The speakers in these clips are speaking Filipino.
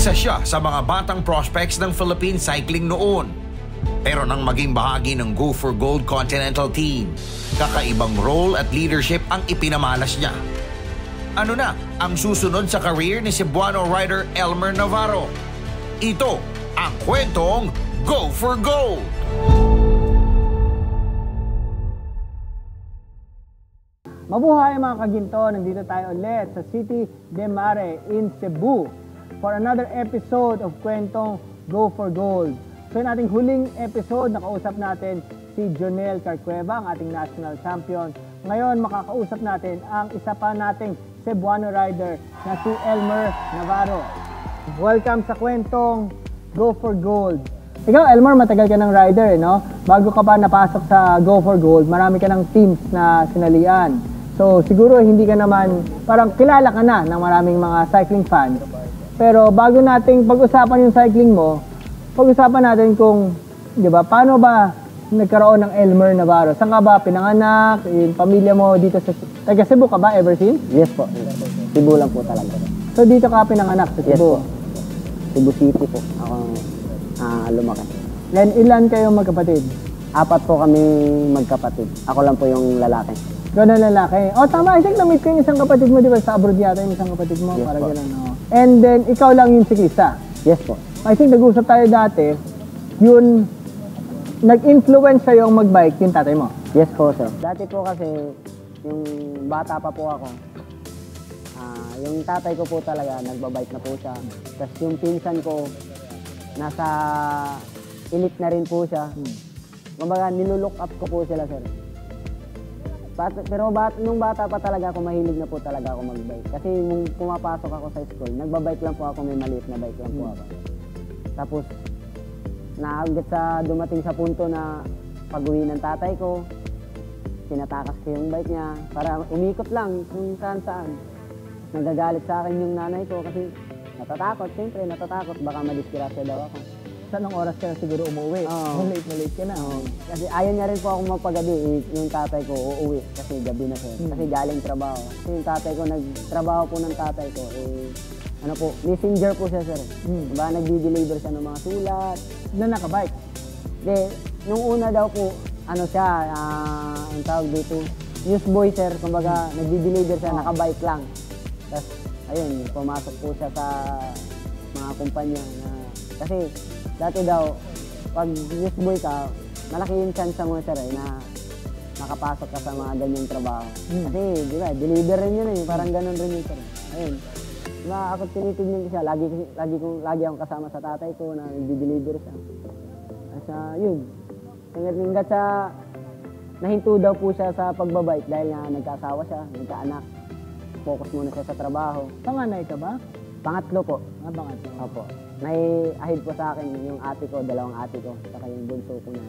Isa siya sa mga batang prospects ng Philippine cycling noon. Pero nang maging bahagi ng Go for Gold Continental Team, kakaibang role at leadership ang ipinamalas niya. Ano na ang susunod sa career ni Cebuano rider Elmer Navarro? Ito ang kwentong Go for Gold! Mabuhay mga kaginto! Nandito tayo ulit sa City de Mare in Cebu for another episode of Kwentong Go for Gold. So yung ating huling episode, nakausap natin si Jonel Carcueva, ang ating national champion. Ngayon, makakausap natin ang isa pa nating Cebuano rider na si Elmer Navarro. Welcome sa Kwentong Go for Gold. Ikaw, Elmer, matagal ka ng rider, no? Bago ka pa napasok sa Go for Gold, marami ka ng teams na sinalian. So, siguro hindi ka naman, parang kilala ka na ng maraming mga cycling fans. Pero bago nating pag-usapan yung cycling mo, pag-usapan natin kung, di ba, paano ba nagkaroon ng Elmer Navarro? Saan ka ba pinanganak? Yung pamilya mo dito sa... Taga Cebu ka ba ever since? Yes po. Cebu lang po talaga. So dito ka pinanganak sa Cebu? Yes po. Cebu City po. Ako lumaki. Then ilan kayong magkapatid? 4 po kami magkapatid. Ako lang po yung lalaki. Ikaw na lalaki. Oh, tama. I think na-meet ko yung isang kapatid mo, di ba? Sa abroad yata yung isang kapatid mo. Yes, para po. gano'n. Oh. And then, ikaw lang yung siklista. Yes po. I think nag-usap tayo dati, yun, nag-influence sa'yo ang mag-bike yung tatay mo. Yes po, sir. Dati po kasi, yung bata pa po ako, yung tatay ko po talaga, nagbabike na po siya. Tapos yung pinsan ko, nasa elite na rin po siya. Kumbaga, nilulook up ko po sila, sir. Pero nung bata pa talaga ako, mahilig na po talaga ako mag-bike. Kasi nung pumapasok ako sa school, nagbabike lang po ako, may maliit na bike lang po ako. Tapos, naagad sa dumating sa punto na pag-uwi ng tatay ko, tinatakas ko yung bike niya para umikot lang kung saan-saan. Nagagalit sa akin yung nanay ko kasi natatakot, siyempre natatakot, baka madisgrasya daw ako. Saan ang oras ka na siguro umuwi? Late ka na. Kasi ayaw niya rin po ako magpagabi, yung tatay ko uuwi kasi gabi na sir. Kasi galing trabaho. Kasi yung tatay ko, nagtrabaho po ng tatay ko, ano po, messenger po siya sir. Diba, nagdi-deliver siya ng mga sulat. Na nakabike? De, nung una daw po, ano siya, ang tawag dito, newsboy sir. Kumbaga, nagdi-deliver siya, nakabike lang. Tapos, ayun, pumasok po siya sa mga kumpanya na, kasi, dati daw, pag newsboy ka, malaki yung chance mo sir na makapasok ka sa mga ganyang trabaho. Kasi, di ba, deliver rin yun parang ganun rin yun sir. Ayun. Diba, ako tinitignan ko siya, lagi akong kasama sa tatay ko na nagdi-deliver siya. Asa, yun. Hanggat sa nahinto daw po siya sa pagbabike dahil nga nagkaasawa siya, nagkaanak. Focus muna siya sa trabaho. Panganay ka ba? Pangatlo po. Pangatlo. Opo. Nai-ahid po sa akin yung ate ko, 2 ate ko, saka yung bunso ko na.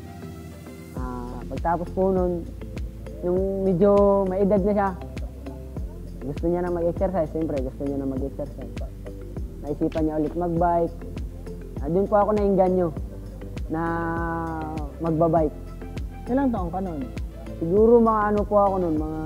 Pagtapos po nun, yung medyo may edad na siya, gusto niya na mag-exercise, siyempre gusto niya na mag-exercise. Naisipan niya ulit mag-bike. Doon po ako nainganyo na magbabike. Ilang taong ka nun? Siguro mga ano po ako nun, mga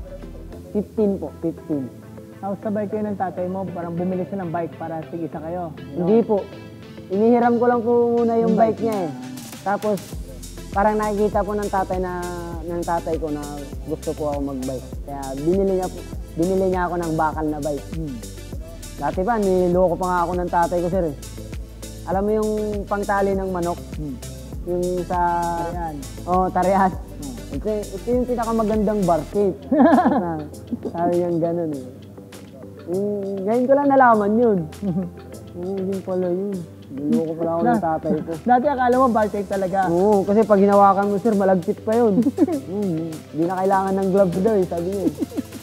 15 po, 15. Tapos sabay kayo ng tatay mo, parang bumili siya ng bike para tig-isa kayo. Hindi po. Inihiram ko lang po muna yung bike niya eh. Tapos, parang nakikita po ng tatay ko na gusto po ako mag-bike. Kaya binili niya ako ng bakal na bike. Dati pa, niloko pa nga ako ng tatay ko, sir. Alam mo yung pangtali ng manok? Yung sa... Tarihan. Tarihan. Ito yung pinakamagandang barcade. Sabi niyang ganun eh. Ngayon ko lang nalaman yun. Hindi pala yun. Niloko pala ako ng tatay ko. Dati akala mo barcade talaga. Oo, kasi pag hinawakan mo sir, malagkit pa yun. Hindi na kailangan ng gloves daw eh, sabi niya.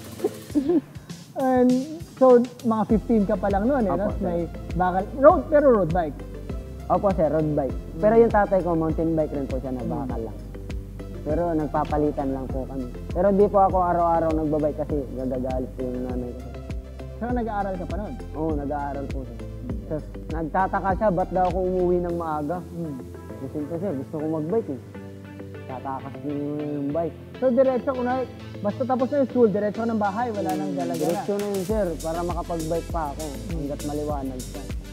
And so, mga 15 ka pa lang noon eh. Opo, May bakal, pero road bike. Opo sir, road bike. Pero yung tatay ko, mountain bike rin po siya na bakal lang. Pero nagpapalitan lang po kami. Pero di po ako araw-araw nagbabike kasi gagagalit po yung nanay ko. So, nag-aaral ka pa noon? Oo, nag-aaral po siya. Tapos, nagtataka siya, ba't daw ako umuwi ng maaga? Kasi gusto ko mag-bike eh. Tatakas niyo yung bike. So, diretso ko na, basta tapos na yung school, diretso ng bahay, wala nang gala-gala. Diretso na yun, sir, para makapag-bike pa ako hanggat maliwanag siya.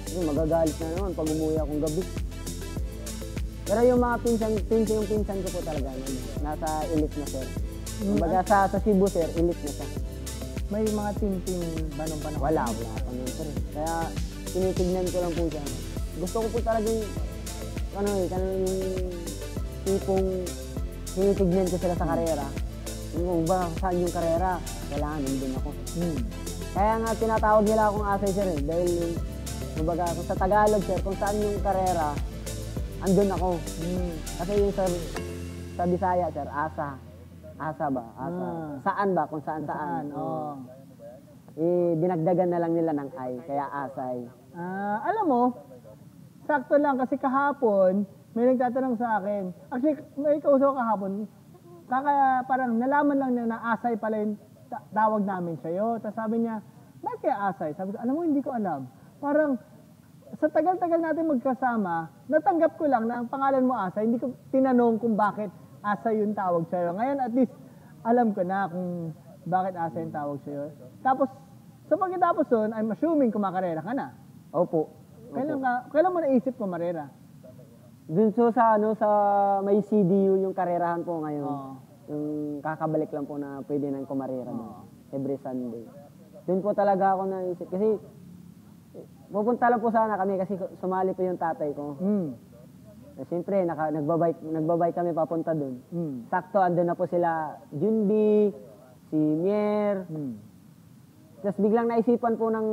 Kasi magagalit na naman pag umuwi akong gabi. Pero yung mga pinsan ko po talaga, nasa elite na sir. Kumbaga sa Cebu sir, elite na siya. May mga team ba nung panahon? Wala pa nun sir. Kaya tinitignan ko lang po siya. Gusto ko po talaga yung, yung tipong tinitignan ko sila sa karera. Yung ba, saan yung karera? Kailangan, nandun ako. Kaya nga tinatawag nila akong asay sir eh. Dahil, kumbaga, kung sa Tagalog sir, kung saan yung karera, andun ako. Kasi yung sa Bisaya sir, asa. Asa ba? Asa. Saan ba? Kung saan. Oo. Dinagdagan na lang nila ng ay, kaya asay. Alam mo, sakto lang kasi kahapon, may nagtatanong sa akin. Actually, may kausap kahapon. Parang nalaman lang niya na asay pala yung tawag namin sa'yo. Tapos sabi niya, bakit kaya asay? Sabi ko, alam mo, hindi ko alam. Parang, sa tagal-tagal natin magkasama, natanggap ko lang na ang pangalan mo asay. Hindi ko tinanong kung bakit asay yung tawag sa'yo. Ngayon, at least, alam ko na kung bakit asay yung tawag sa'yo. Tapos, sa pagkatapos doon, I'm assuming kumakarera ka na. Opo. Kailan mo naisip kumarera? Dun sa may CDU yung karerahan po ngayon. Yung kakabalik lang po na pwede nang kumarera doon. Every Sunday. Dun po talaga ako naisip. Kasi pupunta lang po sana kami kasi sumali po yung tatay ko. Siyempre, nagbabike kami papunta doon. Sakto, andun na po sila Junbi, si Mier. Tapos biglang naisipan po ng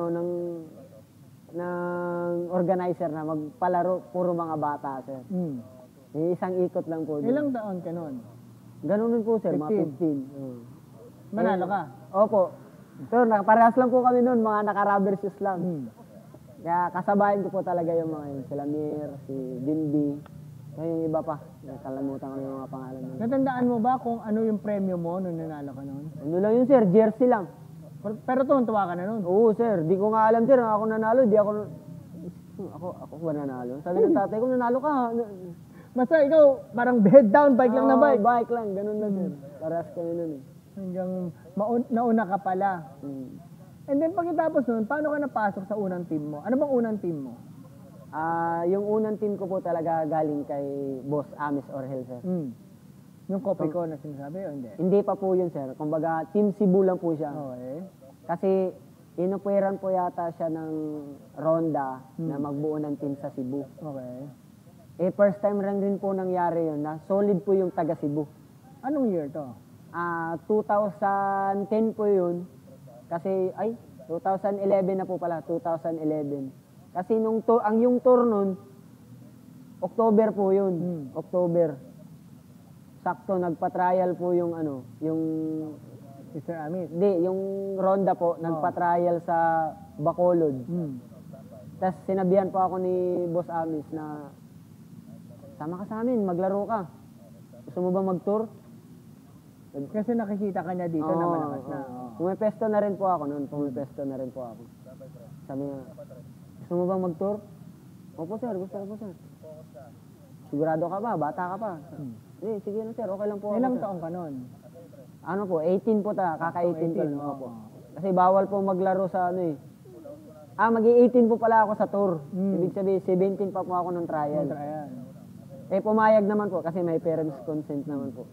organizer na magpalaro, puro mga bata, sir. Isang ikot lang po. Ilang taon ka noon? Ganun din po, sir, 15. Mga 15. Manalo ka? Opo. So, parehas lang po kami noon, mga naka-rubber shoes lang. Kaya kasabayan ko po talaga yung mga yun. Sila Mir, si Dinby, kaya yung iba pa. Nakalimutan ko yung mga pangalan nila. Natandaan mo ba kung ano yung premyo mo nung nanalo ka noon? Ano lang yun, sir, jersey lang. Pero tuwa ka na noon? Oo, sir. Di ko nga alam, sir. Ako nanalo. Ako ba nanalo? Sabi ng tatay ko, nanalo ka. Basta ikaw, parang head down, bike lang na bike. Bike lang, ganun lang, sir. Parehas kami nun eh. Hanggang nauna ka pala. And then pagkatapos nun, paano ka napasok sa unang team mo? Ano bang unang team mo? Yung unang team ko po talaga galing kay Boss Amis Orhel, sir. Yung copy ko na sinasabi o hindi? Hindi pa po yun, sir. Kumbaga, Team Cebu lang po siya. Okay. Kasi, inupueran po yata siya ng ronda na magbuo ng team sa Cebu. Okay. First time rin po nangyari yun na solid po yung taga Cebu. Anong year to? 2010 po yun. Kasi, 2011 na po pala, 2011. Kasi yung tour nun, October po yun. October. Sakto, nagpa-trial po yung Mr. Amis? Hindi, yung ronda po, nagpa-trial sa Bacolod. Tapos sinabihan po ako ni Boss Amis na, sama ka sa amin, maglaro ka. Gusto mo ba mag-tour? Kasi nakikita ka niya dito na malakas na. Pumipesto na rin po ako noon. Sabi niya, gusto mo bang mag-tour? Opo sir, gusto ko po sir. Sigurado ka ba? Bata ka pa? Sige na sir, okay lang po. Ilang taong ka noon? 18 po kaka-18 po. Opo. Kasi bawal po maglaro sa mag-18 po pala ako sa tour. Ibig sabihin, 17 pa po ako ng trial. Pumayag naman po kasi may parents consent naman po.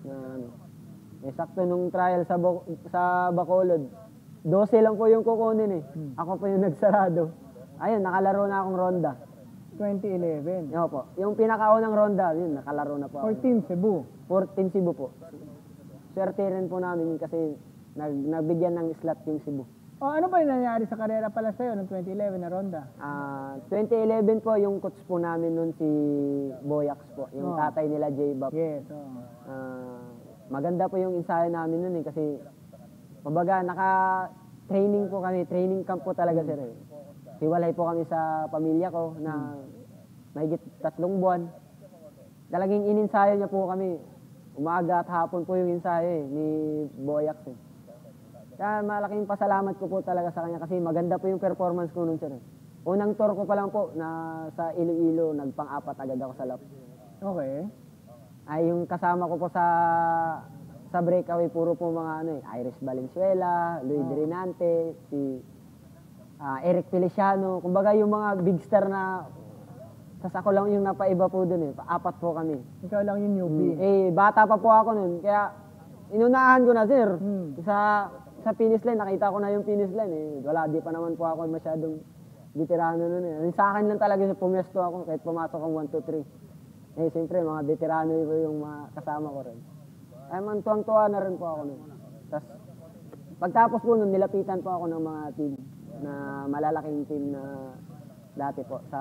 Sakto nung trial sa Bacolod, 12 lang po yung kukunin Ako po yung nagsarado. Ayun, nakalaro na akong ronda. 2011? Opo. Yung pinakaunang ronda, yun, nakalaro na po ako. 14 Cebu? 14 Cebu po. Swerte rin po namin kasi nagbigyan ng slot yung Cebu. Ano ba yung nangyari sa karera pala sa'yo noong 2011 na ronda? 2011 po, yung coach po namin nun si Boyax po. Yung tatay nila, J-Bap. Yes. Maganda po yung ensayo namin nun kasi kumbaga naka-training po kami. Training camp po talaga sir Hiwalay po kami sa pamilya ko na mahigit 3 buwan. Talagang ininsayo niya po kami. Umaga at hapon po yung ensayo ni Boyax Kaya malaking pasalamat ko po talaga sa kanya kasi maganda po yung performance ko nun sir Unang tour ko pa lang po na sa Iloilo, nagpang-apat agad ako sa lap. Okay. Yung kasama ko po sa breakaway, puro po mga Iris Valenzuela, Luis Drenante, si Eric Feliciano, kumbaga yung mga big star na, tas ako lang yung napaiba po dun eh, 4 po kami. Ikaw lang yung newbie. Bata pa po ako nun, kaya inunahan ko na sir. Sa finish line, nakita ko na yung finish line eh. Wala, di pa naman po ako masyadong veterano nun eh. Sa akin lang talaga pumesto ako kahit pumasok ang 1, 2, 3. Eh, siyempre, mga veterano yung mga kasama ko rin. Ay, tuwang-tuwa na rin po ako nun. Tapos, pagtapos po nun, nilapitan po ako ng mga team na malalaking team na dati po sa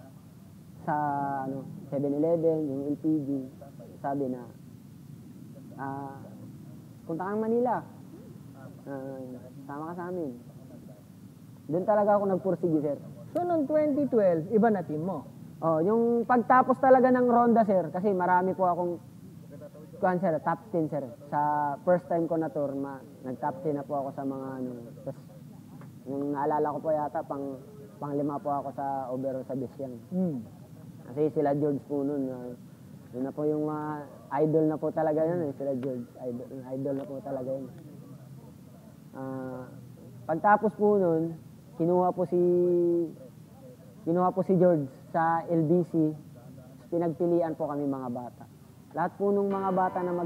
7-Eleven, yung LPG. Sabi na, punta kang Manila. Sama ka sa amin. Doon talaga ako nagpursige, sir. So, noong 2012, iba na team mo? Yung pagtapos talaga ng ronda, sir, kasi marami po akong sir, top 10, sir. Sa first time ko na tour, nag-top 10 na po ako sa mga Tapos, yung naalala ko po yata, pang 5 po ako sa overall sa Bisyang. Kasi sila George po nun. Yun na po yung idol na po talaga yun. Sila George, idol na po talaga yun. Pagtapos po nun, kinuha po si George sa LBC. Pinagpilian po kami mga bata. Lahat po nung mga bata na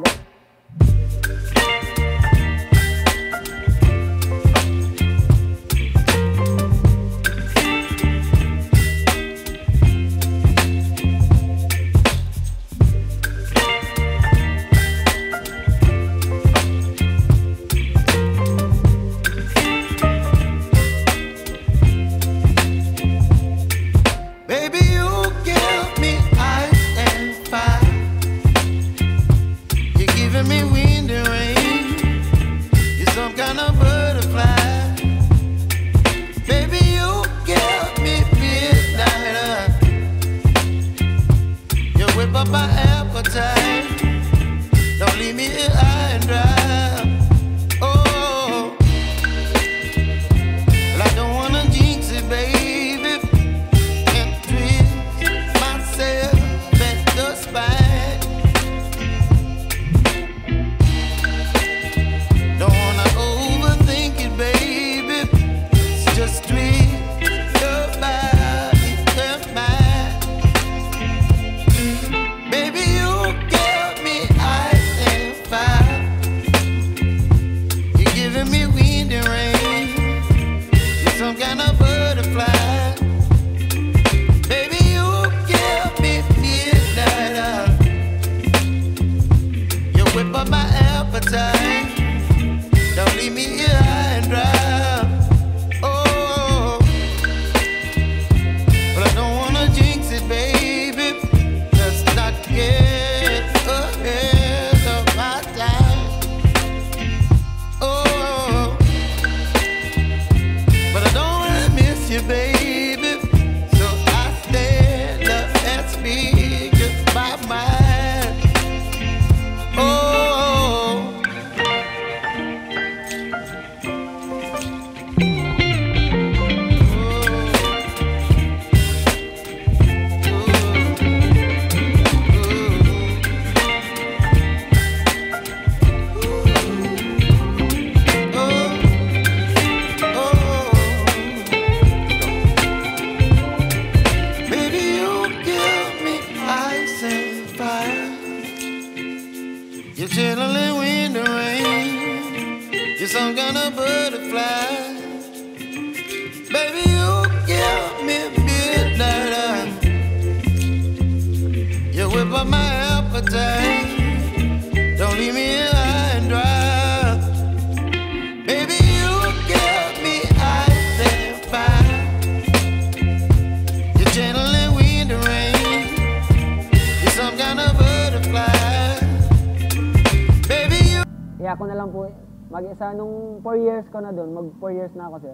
ako na lang po, mag-isa nung 4 years ko na doon, mag 4 years na ako, sir.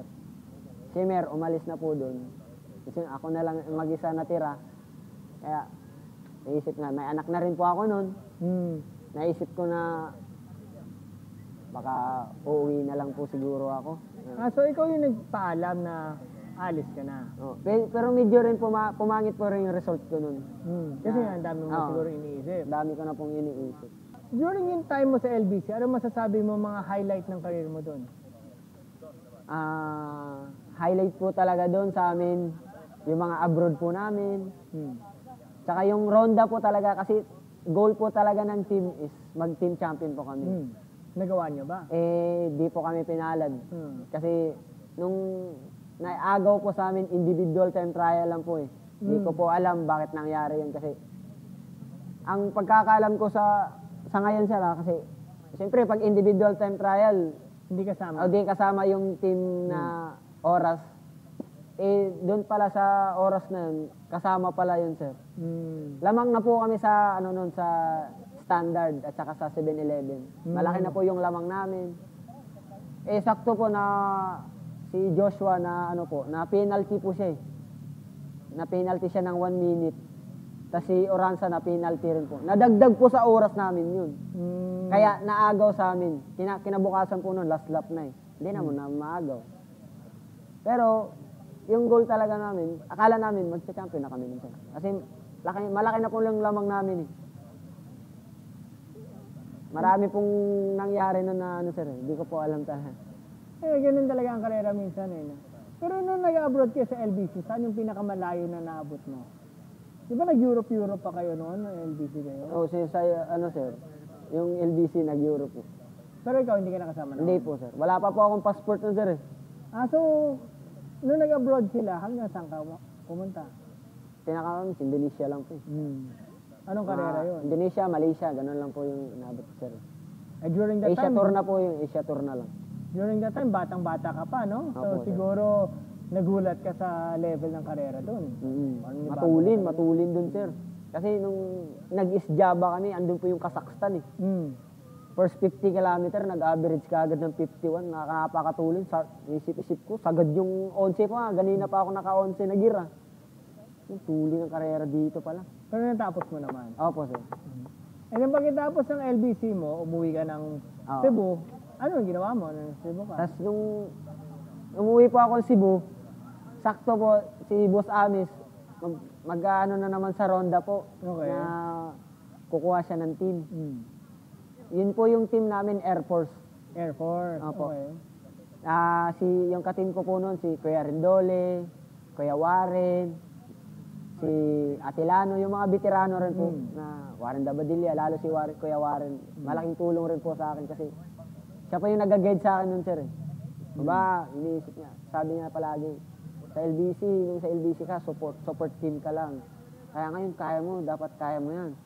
Si Mer, umalis na po doon. Kasi ako na lang mag-isa natira. Kaya, naisip na, may anak na rin po ako noon. Naisip ko na, baka uuwi na lang po siguro ako. So ikaw yung nagpaalam na alis ka na? Pero medyo rin pumangit po rin yung result ko noon. Kasi ang dami mo siguro iniisip. Dami ko na pong iniisip. During yung time mo sa LBC, ano masasabi mo mga highlight ng career mo doon? highlight po talaga doon sa amin, yung mga abroad po namin. Tsaka yung ronda po talaga, kasi goal po talaga ng team is mag-team champion po kami. Nagawa niyo ba? Di po kami pinalad. Kasi nung naagaw po sa amin, individual time trial lang po eh. Di ko po alam bakit nangyari yun kasi ang pagkakaalam ko sa ngayon sir kasi siyempre pag individual time trial, Hindi kasama. hindi kasama yung team na oras. Doon pala sa oras na yun, kasama pala yun sir. Lamang na po kami sa nun sa standard at saka sa 7-Eleven. Malaki na po yung lamang namin. Sakto po na si Joshua na na penalty po siya eh. Na penalty siya ng 1 minute. Tapos si Oranza na penalty rin po. Nadagdag po sa oras namin yun. Kaya naagaw sa amin. Kinabukasan po nun, last lap na eh. Hindi naman na maagaw. Pero yung goal talaga namin, akala namin magsa-champion na kami nun. Kasi malaki na po yung lamang namin eh. Marami pong nangyari nun na sir eh. Hindi ko po alam talaga. Ganun talaga ang karera minsan eh. No? Pero nung nag-abroad kayo sa LBC, saan yung pinakamalayo na naabot mo? Di ba nag-Europe pa kayo noon, ng LBC kayo? Sa sir, yung LBC nag-Europe po. Pero ikaw hindi ka nakasama noon? Hindi po sir. Wala pa po akong passport nun sir eh. So, nung nag-abroad sila, hanggang saan ka pumunta? Pinaka Indonesia lang po eh. Anong karera yun? Indonesia, Malaysia, ganun lang po yung inabot sir. During that Asia time, tour na po yung Asia tour na lang. during that time, batang-bata ka pa, no? So, Opo, sir. siguro, nagulat ka sa level ng karera doon. Matulin dun sir. Kasi nung nag-isjaba kami, andun po yung Kazakhstan eh. First 50 kilometer, nag-average ka agad ng 51. Nakakapakatulin. Isip-isip ko, sagad yung 11 pa. Ganina pa ako naka-11 na gira. Yung tuli ng karera dito pala. Pero natapos mo naman. Opo sir. And then pagkatapos ng LBC mo, umuwi ka ng Cebu. Ano ang ginawa mo ng Cebu ka? Tapos nung umuwi po ako ng Cebu, sakto po si Boss Amis, mag-ano na naman sa ronda po. Okay. Na kukuha siya ng team. Yun po yung team namin, Air Force. Air Force. Opo. Okay. Yung ka-team ko po noon, si Kuya Rendole, Kuya Warren, si Atilano, yung mga veterano rin po na Warren Dabadilla, lalo si Kuya Warren. Malaking tulong rin po sa akin kasi siya pa yung nag-guide sa akin noon sir eh. Diba, iniisip niya, sabi niya palagi, nung sa LBC ka, support team ka lang. Kaya ngayon, kaya mo, dapat kaya mo yan.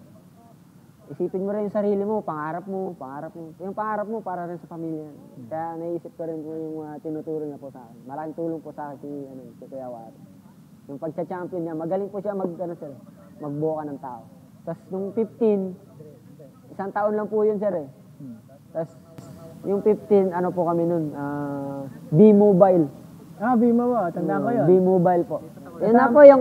Isipin mo rin yung sarili mo, pangarap mo. Yung pangarap mo para rin sa pamilya. Kaya naisip ko rin po yung tinuturo niya po sa akin. Malaking tulong po sa akin si Kuya Warren. Yung pagcha-champion niya, magaling po siya magbuka ng tao. Tapos nung 15, isang taon lang po yun sir eh. Tapos yung 15, ano po kami nun, B-Mobile. B-Mobile, tandaan ko yun. B-Mobile po. Yun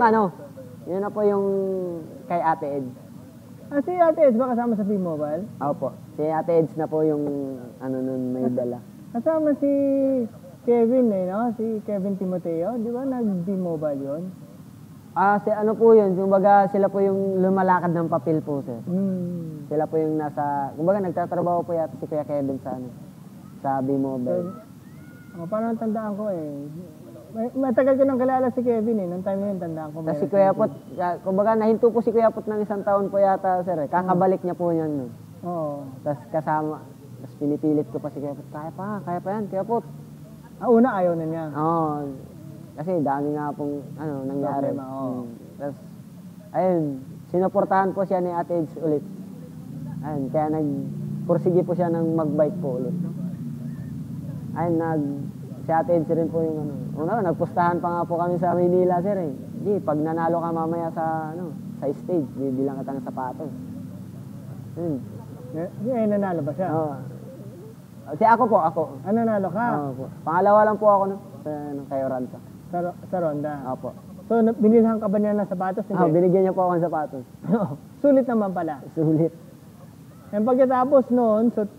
na po yung kay Ate Ed. Si Ate Eds ba kasama sa B-Mobile? Opo. Si Ate Eds na po yung nun may dala. Kasama si Kevin no? Si Kevin Timoteo. Di ba nag-B-Mobile yun? Si ano po yun, kumbaga sila po yung lumalakad ng papel po sir. Sila po yung kumbaga nagtatrabaho po yata si Kuya Kevin sa B-Mobile. Parang tandaan ko eh. Matagal ko nang kilala si Kevin eh. Nung time na yun, tandaan ko. Kasi si Kuya Pot, kumbaga nahinto po si Kuya Pot ng isang taon po yata sir eh. Kakabalik niya po yan nun. Oo. Tapos pinipilit ko pa si Kuya Pot, kaya pa yan, Kuya Pot. Una ayaw na niya. Oo. Kasi dami nga pong nangyari. Tapos, ayun, sinuportahan po siya ni Ate Eds ulit. Ayun, kaya nagpursige po siya ng mag-bike po ulit. Ayun, si Ate Eds rin po yung nagpustahan pa nga po kami sa Maynila sir eh. Di, pag nanalo ka mamaya sa stage, bibilang kita ng sapatos. Nanalo ba siya? Oo. Ako. Nanalo ka? Oo po. Pangalawa lang po ako kay Oranza. Sa ronda? Opo. So, binilhan ka ba niya ng sapatos? Binigyan niya po ako ng sapatos. Sulit naman pala. Sulit. And pagkatapos noon, so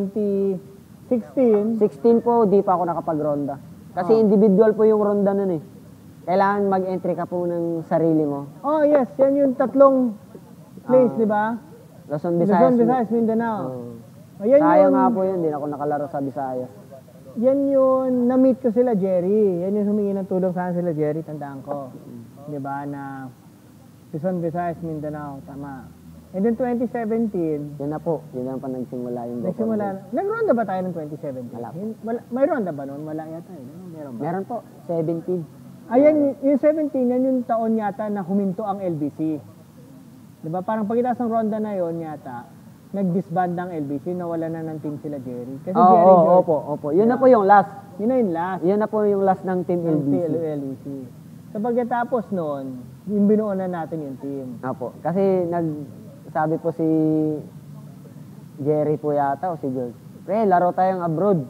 2016 po, di pa ako nakapag-ronda. Kasi individual po yung ronda nun eh. Kailangan mag-entry ka po ng sarili mo. Oh yes, yan yung tatlong place, di ba? Luzon, Visayas, Mindanao. Sayang nga po yun, di na ako nakalaro sa Visayas. yan yun, na-meet ko sila Jerry. Yan yung humingi ng tulong sa sila Jerry, tandaan ko. Di ba, na Luzon, Visayas, Mindanao, tama. And then 2017, Yun na po pa nagsimula yung nag-ronda ba tayo ng 2017? Wala po. May ronda ba noon? Wala yata eh. Meron ba? Meron po, 17. Ayan, yung 17, yan yung taon yata na huminto ang LBC. Diba? Parang pagkatapos ng ronda na yon yata, nag-disband ang LBC, nawala na ng team sila Jerry. Kasi Jerry, opo. Yun na po yung last. Yun na yung last. Yun na po yung last ng team LBC. So pagkatapos noon, yung binuo na natin yung team. Opo. Kasi sabi po si Jerry po yata o si George, pre, laro tayong abroad.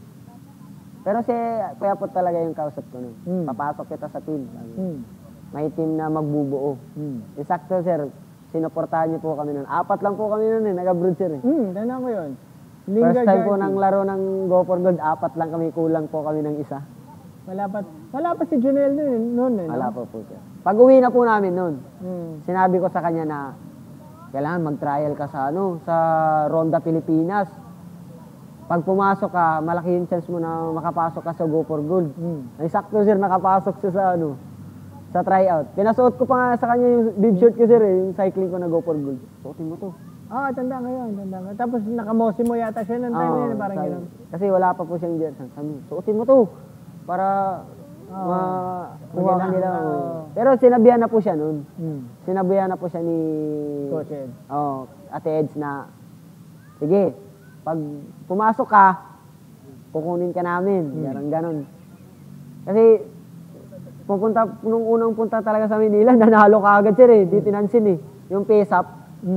Pero kaya po talaga yung kausap ko nun. Papasok kita sa team. May team na magbubuo. Sakto sir, sinuportahan niyo po kami nun. 4 lang po kami nun nag-abroad sir. Tandaan ko yun. First time po ng laro ng Go for Gold, 4 lang kami, kulang po kami ng isa. Wala pa si Junel noon. Wala po sir. Pag-uwi na po namin nun, sinabi ko sa kanya na kailangan mag-trial ka sa Ronda Pilipinas. Pag pumasok ka, malaki yung chance mo na makapasok ka sa Go for Gold. Ay sakto sir, nakapasok siya sa tryout. Pinasuot ko pa nga sa kanya yung bib shirt ko sir, yung cycling ko na Go for Gold. Suotin mo to. Tandaan ko yun. Tapos nakamosi mo yata siya ng time na yun, parang gano'n. Kasi wala pa po siyang jersey. Sabi, suotin mo to para makuha ka nila. Pero sinabihan na po siya nun. Sinabihan na po siya ni Coach Ed. Ate Eds na, sige, pag pumasok ka, kukunin ka namin. Ganon. Kasi, nung unang punta talaga sa Manila, nanalo ka agad sir di pinansin yung pace up.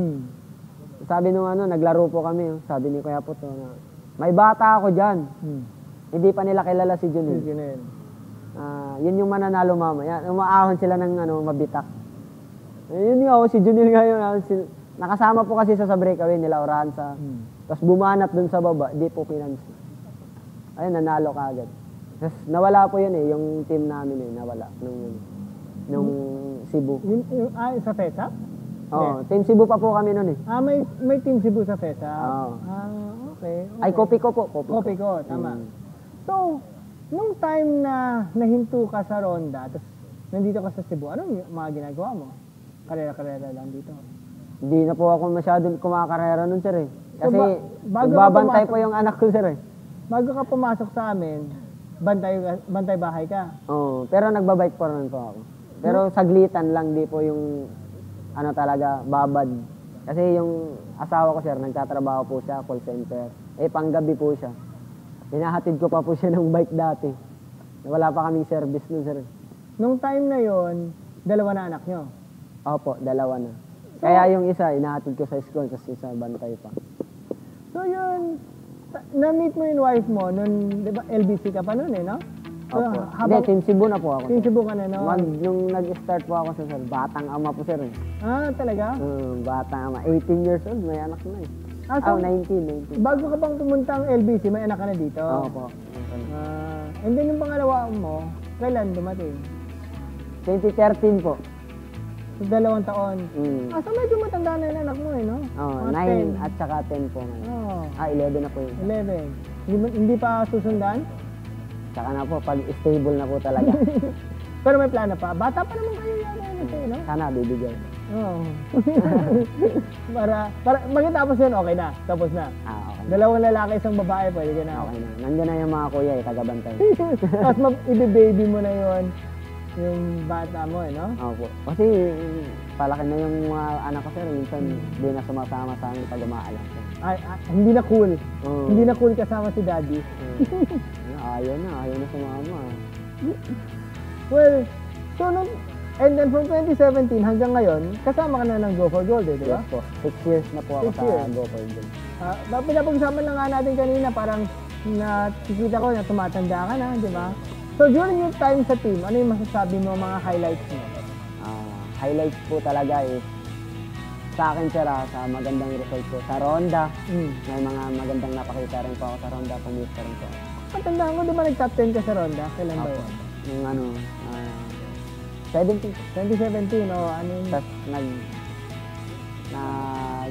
Sabi nung naglaro po kami, sabi ni Kuya Puto na, may bata ako dyan. Hindi pa nila kilala si Junel. Yun yung mananalo mamaya. Umaahon sila ng mabitak. Yun nga si Junel ngayon. Nakasama po kasi sa breakaway nila, Oranza. Tapos bumanat dun sa baba, di po pinansin. Ayun, nanalo ka agad. Tapos nawala po yun yung team namin nawala. Nung Cebu. Sa FESA? Team Cebu pa po kami nun may team Cebu sa FESA? Okay. Ay, Kopi ko po. Kopi ko, tama. So, nung time na nahinto ka sa Ronda, tapos nandito ka sa Cebu, anong mga ginagawa mo? Karera-karera lang dito? Hindi na po ako masyadong kumakarera nun sir Kasi bago nagbabantay po yung anak ko sir Bago ka pumasok sa amin, bantay bahay ka? Pero nagbabike po rin po ako. Pero saglitan lang, di po yung talaga, babad. Kasi yung asawa ko sir, nagtatrabaho po siya, call center. Panggabi po siya. Hinahatid ko pa po siya ng bike dati. Wala pa kaming service nun sir. Nung time na yon, 2 na anak nyo? Opo, 2 na. Kaya yung isa, inahatid ko sa school, kasi isa bantay pa. So yun, na-meet mo yung wife mo, nun, di ba, LBC ka pa nun no? So, opo. Hindi, Team Cebu na po ako. Team Cebu ka na, no? Nung nag-start po ako sa sir, batang ama po sir talaga? Batang ama. 18 years old, may anak na So, 19. Bago ka pang pumunta ang LBC, may anak ka na dito? Opo. And then yung pangalawa mo, kailan dumating? 2013 po. So, 2 taon. So medyo matanda na yung anak mo no? 9 at saka 10 po. 11 na po yun. 11. Hindi pa susundan? Saka na po, pag stable na po talaga. Pero may plano pa. Bata pa naman kayo yan. No? Sana bibigyan. para magkatapos yun, okay na. Tapos na. Okay. 2 lalaki, 1 babae, pwede ka na. Okay na. Nandiyan na yung mga kuya, tagabantay. Tapos i-baby mo na yun. Yung bata mo, no? Opo. Kasi palaki na yung mga anak ko sir. Minsan hindi na sumasama sa amin pag umaalam. Hindi na cool. Hindi na cool kasama si daddy. Ayaw na sumama. Well, so and then from 2017 hanggang ngayon, kasama ka na ng Go for Gold, di ba? Yes po. 6 years na po ako sa Go for Gold. Pinapag-usapan lang nga natin kanina, parang nakikita ko na tumatanda ka na, di ba? So during your time sa team, ano yung masasabi mo, mga highlights mo? Highlights po talaga sa akin sir, sa magandang result po. Sa Ronda, may mga magandang napakita rin po ako sa Ronda, pumista rin po. Matandaan ko, di ba nag-top 10 ka sa Ronda? Kailan ba yun? Yung 2017, ano yun? Tapos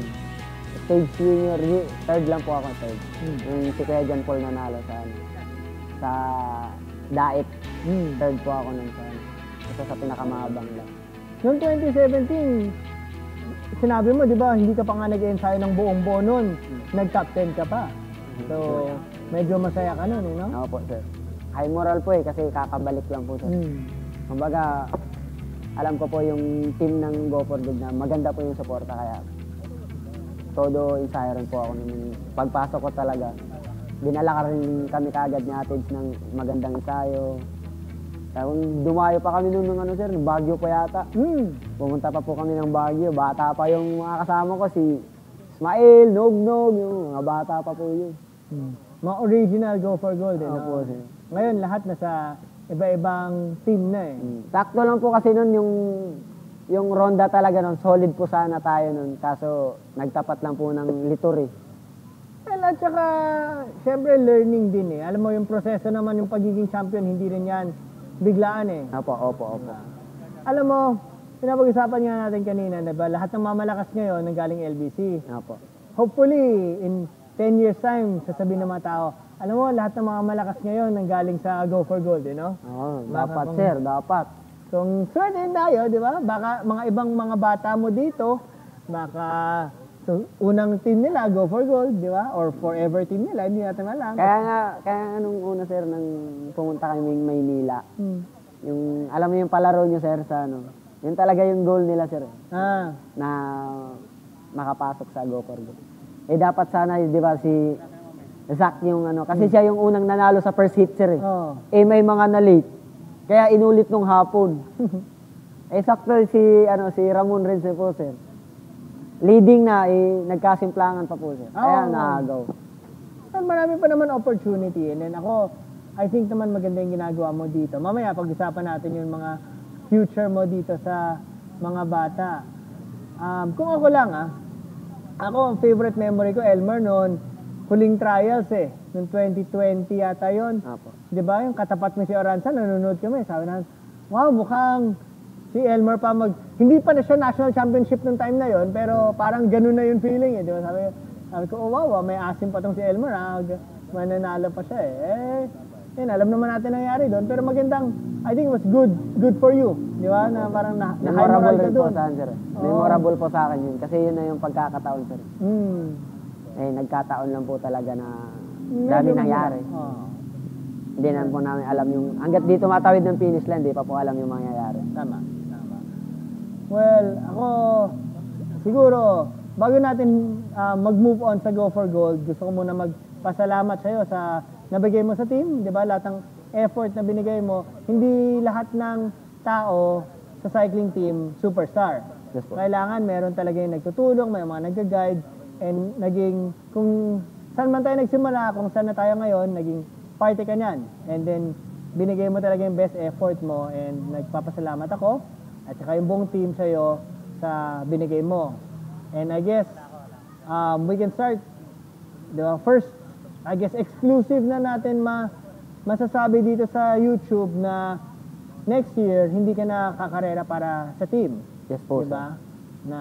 stage junior, third lang po ako, third. Yung si Kuya John Paul nanalo sa sa Daet. Third po ako nun sa isa sa pinakamahabang lang. Noong 2017, sinabi mo, di ba, hindi ka pa nga nag-ensayo ng buong-buo nun. Nag-top 10 ka pa. So, medyo masaya ka nun, no? Oo po, sir. High moral po kasi kakabalik lang po, sir. Kumbaga, alam ko po yung team ng Go for Good na maganda po yung suporta, kaya todo ensayo rin po ako nung pagpasok ko talaga. Dinala ka rin kami kagad ni Atids ng magandang ensayo. Dumayo pa kami nung sir, Baguio pa yata. Pumunta pa po kami ng Baguio. Bata pa yung mga kasama ko, si Ismael, Nognog, yung mga bata pa po yun. Mga original Go for Gold, eh. Po, sir. Ngayon, lahat nasa iba-ibang team na eh. Sakto lang po kasi nun yung ronda talaga nun, solid po sana tayo nun. Kaso nagtapat lang po ng litur eh. Well, at saka, syempre learning din eh. Alam mo, yung proseso naman, yung pagiging champion, hindi rin yan biglaan eh. Opo. Alam mo, pinapag-usapan nga natin kanina, diba? Lahat ng mamalakas ngayon nang galing LBC. Opo. Hopefully, in 10 years time, sasabihin ng mga tao, alam mo, lahat ng mga malakas ngayon nang galing sa Go for Gold, you know? Oo, dapat sir, dapat. Kung swerte din tayo, di ba? Baka mga ibang mga bata mo dito, baka unang team nila, Go for Gold, di ba? Or forever team nila, hindi natin alam. Kaya nga nung una sir, nang pumunta kami ng Maynila, yung, alam mo yung palaro nyo sir sa yun talaga yung goal nila sir. Na makapasok sa Go for Gold. Eh dapat sana, di ba, si Zach yung kasi siya yung unang nanalo sa first hit sir eh. Eh may mga na-late. Kaya inulit nung hapon. Eh sakto si Ramon rin po sir. Leading na, nagkasimplangan pa po sir. Kaya naagaw. Marami pa naman opportunity. And then ako, I think naman maganda yung ginagawa mo dito. Mamaya pag-usapan natin yung mga future mo dito sa mga bata. Kung ako lang ako ang favorite memory ko, Elmer, noon huling trials noong 2020 yata yun. Di ba? Yung katapat mo si Oranza, nanonood kami. Sabi na, wow, mukhang si Elmer pa hindi pa na siya national championship nung time na yon, pero parang ganun na yung feeling eh. Di ba? Sabi ko, oh wow, may asim pa tong si Elmer mananalo pa siya yun, alam naman natin nangyari doon, pero magandang, I think it was good for you. Di ba? Na parang memorable rin po sa akin, sir. Memorable po sa akin yun, kasi yun na yung pagkakataon, sir. Nagkataon lang po talaga na dami nangyari. Hindi na po namin alam yung, hanggat dito matawid ng finish line, di pa po alam yung mangyayari. Tama. Well, ako, siguro, bago natin mag-move on sa Go for Gold, gusto ko muna magpasalamat sa'yo sa nabigay mo sa team, di ba? Lahat ng effort na binigay mo, hindi lahat ng tao sa cycling team superstar. Yes, po. Kailangan meron talaga yung nagtutulong, may mga nag-guide, and naging, kung saan man tayo nagsimula, kung saan na tayo ngayon, naging party ka niyan. And then, binigay mo talaga yung best effort mo, and nagpapasalamat ako, at saka yung buong team sa'yo sa binigay mo. And I guess, we can start, di ba? First, I guess exclusive na natin masasabi dito sa YouTube na next year, hindi ka na kakarera para sa team. Yes po, diba? Na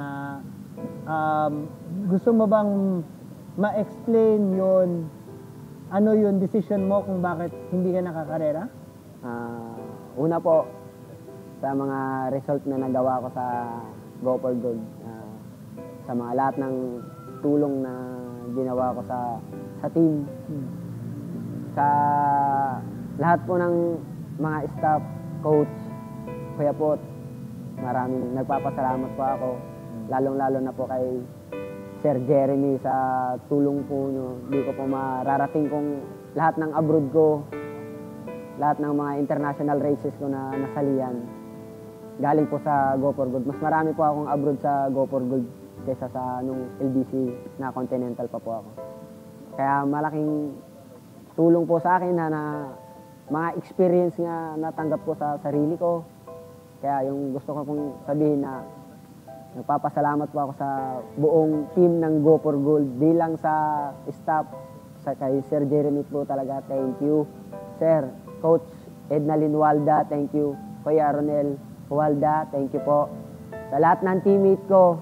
gusto mo bang ma-explain yun, ano yung decision mo kung bakit hindi ka nakakarera? Una po, sa mga result na nagawa ko sa Go for Gold, sa mga lahat ng tulong na ginawa ko sa team, sa lahat po ng mga staff, coach, kaya po maraming nagpapasalamat po ako, lalong-lalo na po kay Sir Jeremy sa tulong po nyo. Hindi ko po mararating kung lahat ng abroad ko, lahat ng mga international races ko na nasalihan, galing po sa Go for Gold. Mas marami po akong abroad sa Go for Gold kaysa sa nung LBC na Continental pa po ako. Kaya malaking tulong po sa akin na mga experience nga natanggap ko sa sarili ko. Kaya yung gusto ko pong sabihin na nagpapasalamat po ako sa buong team ng Go for Gold bilang sa staff, sa kay Sir Jeremy po talaga, thank you. Sir, Coach Ednalyn Walda, thank you. Kuya Ronel Walda, thank you po. Sa lahat ng teammate ko,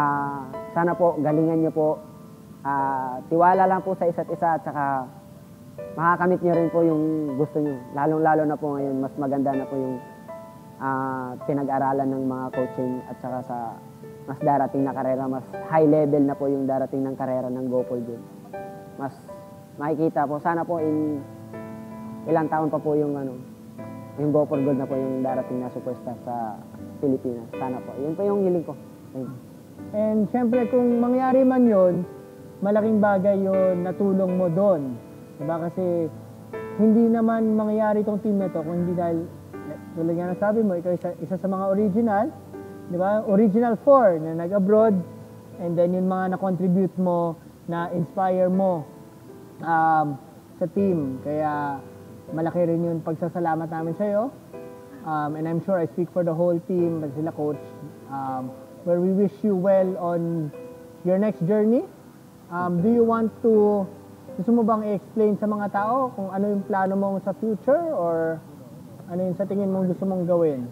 sana po galingan niyo po. Tiwala lang po sa isa't isa at saka makakamit nyo rin po yung gusto nyo. Lalong-lalo na po ngayon, mas maganda na po yung pinag-aralan ng mga coaching at saka sa mas darating na karera, mas high level na po yung darating ng karera ng Go for Gold. Mas makikita po, sana po in ilang taon pa po yung yung Go for Gold na po yung darating na superstar sa Pilipinas. Sana po. Yun po yung hiling ko. And syempre kung mangyari man yun, malaking bagay yun natulong mo doon. Diba? Kasi hindi naman mangyayari itong team na to kung hindi dahil, tulad nga nasabi mo, ikaw isa sa mga original, di ba? Original 4 na nag-abroad, and then yung mga na-contribute mo, na-inspire mo sa team. Kaya malaki rin yung pagsasalamat namin sa'yo. And I'm sure I speak for the whole team, sila coach, where we wish you well on your next journey. Do you want to, gusto mo bang i-explain sa mga tao kung ano yung plano mo sa future, or ano yung sa tingin mo gusto mong gawin?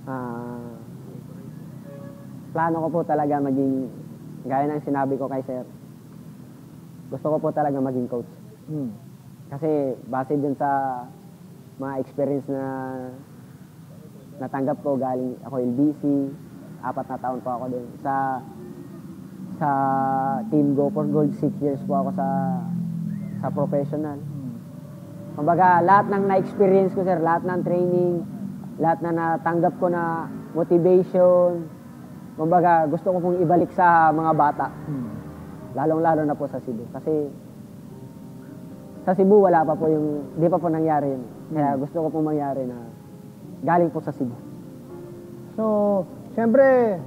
Plano ko po talaga maging, gaya ng sinabi ko kay Sir, gusto ko po talaga maging coach. Kasi base din sa mga experience na natanggap ko, galing ako LBC, 4 na taon po ako din. Sa Team Go for Gold, 6 years po ako sa professional. Kumbaga, lahat ng na-experience ko, sir, lahat ng training, lahat na natanggap ko na motivation, kumbaga, gusto ko pong ibalik sa mga bata. Lalong-lalo na po sa Cebu. Kasi sa Cebu, wala pa po di pa po nangyari yun. Kaya gusto ko pong mangyari na galing po sa Cebu. So, syempre,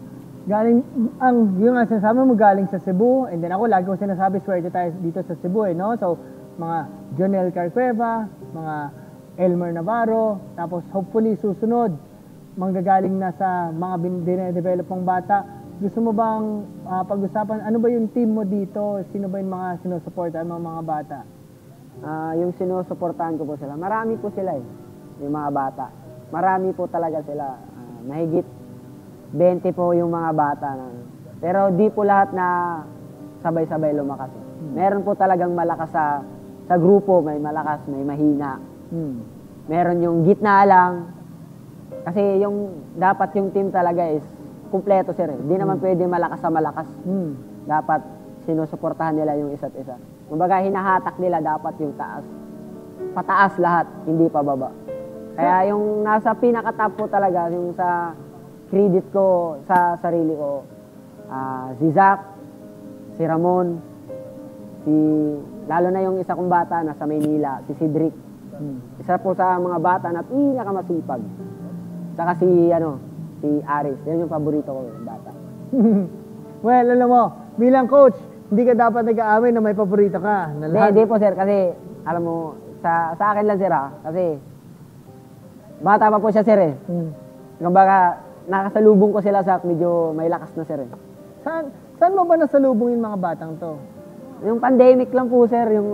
yung nga sinasabi mo galing sa Cebu, and then ako lagi ko sinasabi, swerte tayo dito sa Cebu, no? So, mga Jonel Carcueva, mga Elmer Navarro, tapos hopefully susunod, manggagaling na sa mga dinedevelop mong bata. Gusto mo bang pag-usapan, ano ba yung team mo dito? Sino ba yung mga sinusuportahan mga bata? Yung sinusuportahan ko po sila, marami po sila yung mga bata. Marami po talaga sila. Mahigit 20 po yung mga bata. Pero di po lahat na sabay-sabay lumakas. Meron po talagang malakas sa grupo, may malakas, may mahina. Meron yung gitna lang. Kasi dapat yung team talaga is kumpleto, sir. Di naman pwede malakas sa malakas. Dapat sinusuportahan nila yung isa't isa. Kumbaga, hinahatak nila dapat yung taas. Pataas lahat, hindi pa baba. Kaya yung nasa pinaka-top po talaga, yung sa credit ko sa sarili ko, si Zach, si Ramon, lalo na yung isa kong bata nasa Maynila, si Cedric. Isa po sa mga bata na pinakamasipag. Saka si Aris. Yan yung paborito ko, bata. Well, alam mo, bilang coach, hindi ka dapat nag-aamin na may paborito ka. Hindi po, sir, kasi alam mo, sa akin lang, sir, kasi bata pa po siya, sir, Kumbaga, nakasalubong ko sila sa medyo may lakas na, sir. Saan mo ba nasalubong yung mga batang to? Yung pandemic lang po, sir, yung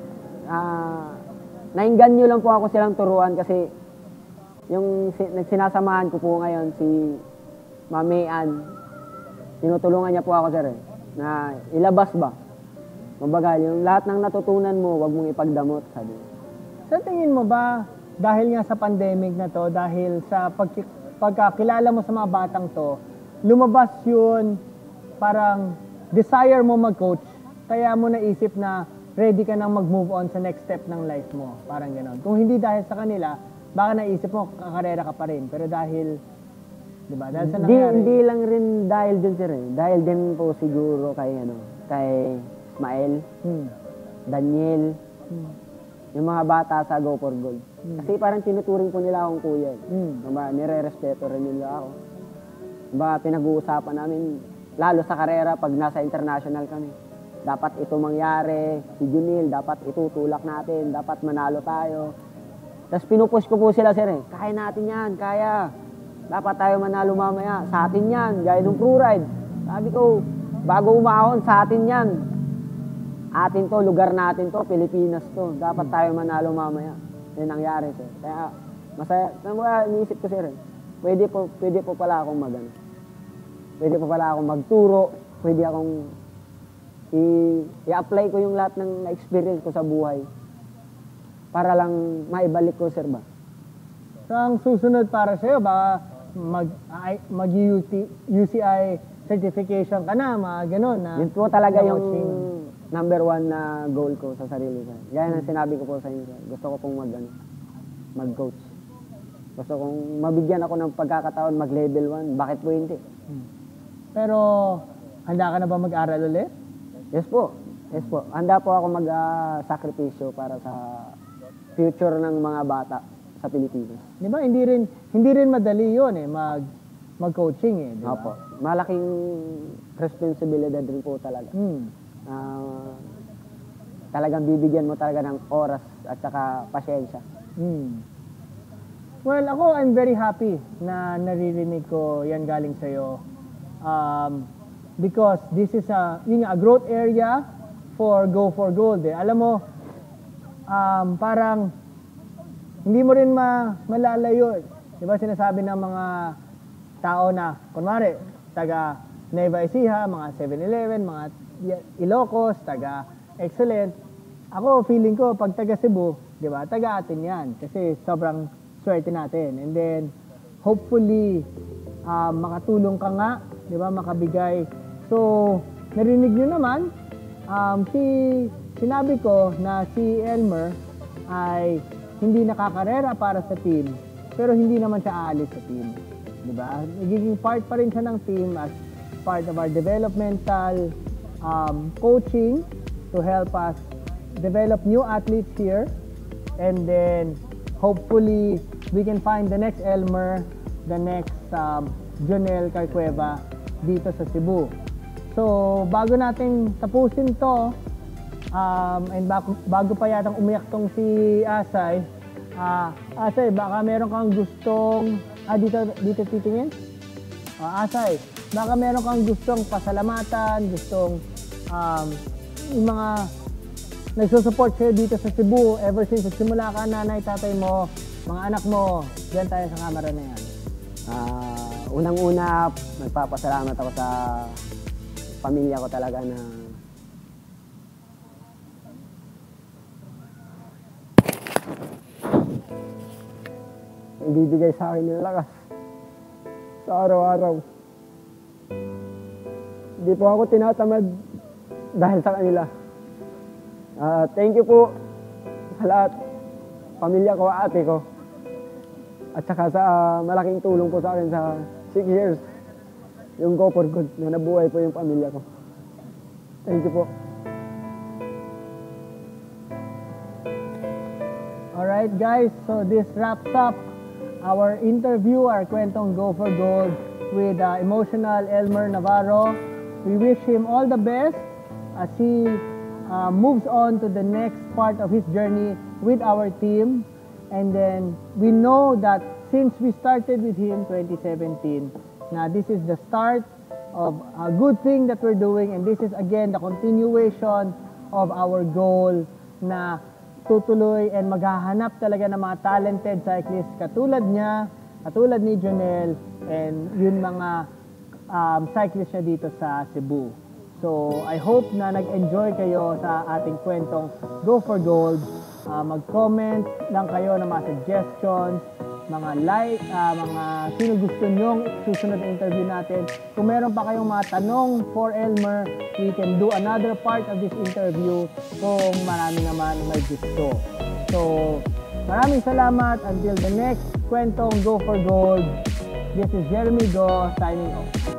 nainganyo lang po ako silang turuan kasi yung sinasamahan ko po ngayon, si Mami Ann, tinutulungan niya po ako, sir, na ilabas ba? Kumbaga, yung lahat ng natutunan mo, wag mong ipagdamot, sabi. Sa tingin mo ba, dahil nga sa pandemic na to, dahil sa pagkakilala mo sa mga batang to, lumabas yun, parang desire mo mag-coach, kaya mo naisip na ready ka nang mag-move on sa next step ng life mo. Parang gano'n. Kung hindi dahil sa kanila, baka naisip mo, kakarera ka pa rin. Pero dahil, di ba? Dahil sa nangyari. Hindi lang rin dahil din, sir. Dahil din po siguro kay Ismael, Daniel, yung mga bata sa Go for Gold. Kasi parang tinuturing po nila akong kuya. Diba? Nire-respeto rin nila ako. Diba? Pinag-uusapan namin, lalo sa karera, pag nasa international kami. Dapat ito mangyari, si Junil, dapat itutulak natin, dapat manalo tayo. Tapos pinupush ko po sila, sir, kaya natin yan, kaya. Dapat tayo manalo mamaya, sa atin yan, gaya ng crew ride. Sabi ko, bago umahon, sa atin yan. Atin to, lugar natin to, Pilipinas to. Dapat tayo manalo mamaya. Yan nangyari, sir. Kaya, masaya. Iniisip ko, sir, pwede po pala akong Pwede po pala akong magturo. Pwede akong i-apply ko yung lahat ng na-experience ko sa buhay para lang maibalik ko, sir ba? So, ang susunod para sa'yo, baka mag-UCI certification ka na, mga ganun. Na, Yun po talaga na yung coaching. number 1 na goal ko sa sarili ko. Gaya ng sinabi ko po sa inyo, sir. Gusto ko pong mag-coach. Gusto kong mabigyan ako ng pagkakataon mag-level 1. Bakit po hindi? Pero, handa ka na ba mag-aral ulit? Yes po. Yes po. Handa po ako mag-sakripisyo para sa future ng mga bata sa Pilipinas. Di ba? Hindi rin madali yun mag-coaching eh. Di ba? Opo. Malaking responsibilidad rin po talaga. Talagang bibigyan mo talaga ng oras at saka pasyensya. Well, ako, I'm very happy na naririnig ko yan galing sa'yo. Because this is a growth area for Go for Gold. Eh. Alam mo, parang hindi mo rin malalayo. Di ba sinasabi ng mga tao na, kunwari, taga Nueva Ecija, mga 7-Eleven, mga Ilocos, taga Excellent. Ako, feeling ko, pag taga Cebu, di ba, taga atin yan. Kasi sobrang swerte natin. And then, hopefully, makatulong ka nga, di ba, makabigay. So, narinig nyo naman, sinabi ko na si Elmer ay hindi nakakarera para sa team, pero hindi naman siya aalis sa team. Di ba? Nagiging part pa rin siya ng team as part of our developmental coaching to help us develop new athletes here. And then, hopefully, we can find the next Elmer, the next Jonel Carcueva dito sa Cebu. So, bago natin tapusin to, and bago pa yatang umiyak tong si Asay, Asay, baka meron kang gustong, dito titingin? Asay, baka meron kang gustong pasalamatan, gustong yung mga nagsusupport sa'yo dito sa Cebu ever since simula ka, nanay, tatay mo, mga anak mo, dyan tayo sa camera na yan. Unang-una, nagpapasalamat ako sa pamilya ko talaga na ibibigay sa akin ng lakas sa araw-araw. Hindi po ako tinatamad dahil sa kanila. Thank you po sa lahat, pamilya ko, ate ko, at saka sa malaking tulong po sa akin sa 6 years, yung Go for Good, na nabuhay po yung pamilya ko. Thank you po. Alright guys, so this wraps up our interview, our Kwentong Go for Gold with emotional Elmer Navarro. We wish him all the best as he moves on to the next part of his journey with our team. And then we know that since we started with him 2017, now this is the start of a good thing that we're doing, and this is again the continuation of our goal na tutuloy and maghahanap talaga ng mga talented cyclists katulad niya, katulad ni Jonel, and yun mga cyclists niya dito sa Cebu. So I hope na nag-enjoy kayo sa ating kwentong Go for Gold. Mag-comment lang kayo ng mga suggestions, mga like, mga sino gusto nyong susunod na interview natin. Kung meron pa kayong mga tanong for Elmer, we can do another part of this interview kung marami naman may gusto. So, maraming salamat. Until the next Kwentong Go for Gold. This is Jeremy Go signing off.